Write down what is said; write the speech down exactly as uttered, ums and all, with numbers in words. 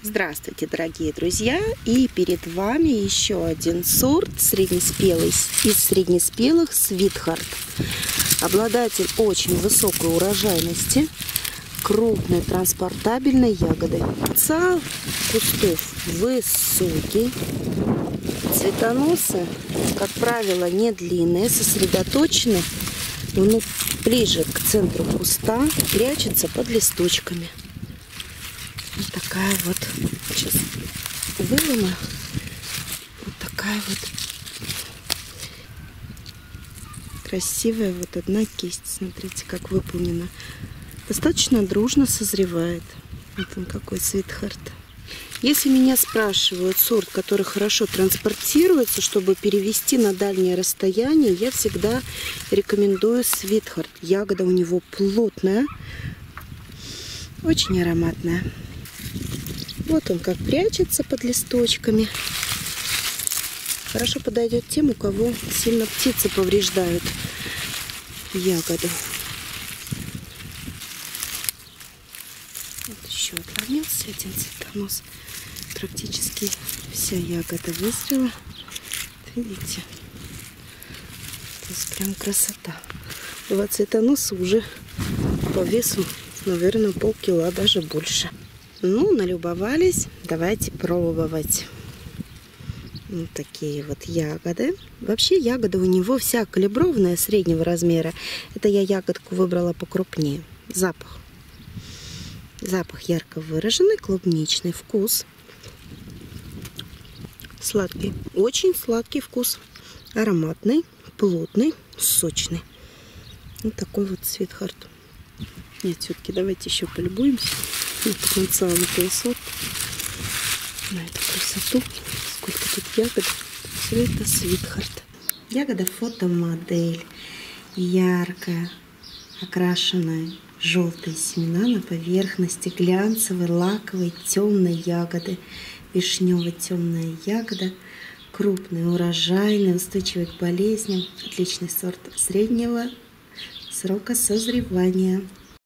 Здравствуйте, дорогие друзья! И перед вами еще один сорт среднеспелый из среднеспелых Свитхарт. Обладатель очень высокой урожайности, крупной транспортабельной ягоды. Цвет кустов высокий. Цветоносы, как правило, не длинные, сосредоточены ближе к центру куста, прячутся под листочками. Вот такая вот, сейчас вылома, вот такая вот красивая вот одна кисть. Смотрите, как выполнена. Достаточно дружно созревает. Вот он какой Свитхарт. Если меня спрашивают сорт, который хорошо транспортируется, чтобы перевести на дальнее расстояние, я всегда рекомендую Свитхарт. Ягода у него плотная, очень ароматная. Вот он как прячется под листочками. Хорошо подойдет тем, у кого сильно птицы повреждают ягоду. Вот еще отломился один цветонос. Практически вся ягода вызрела. Видите? Здесь прям красота. Два цветоноса уже по весу, наверное, полкила, даже больше. Ну, налюбовались. Давайте пробовать. Вот такие вот ягоды. Вообще ягода у него вся калиброванная, среднего размера. Это я ягодку выбрала покрупнее. Запах. Запах ярко выраженный, клубничный вкус. Сладкий. Очень сладкий вкус. Ароматный, плотный, сочный. Вот такой вот Свитхарт. Нет, все-таки давайте еще полюбуемся. Вот потенциальный сорт. На эту красоту. Сколько тут ягод. Все это Свитхарт. Ягода фотомодель. Яркая, окрашенная. Желтые семена на поверхности глянцевой, лаковой, темной ягоды. Вишнево-темная ягода. Крупный, урожайный, устойчивый к болезням. Отличный сорт среднего срока созревания.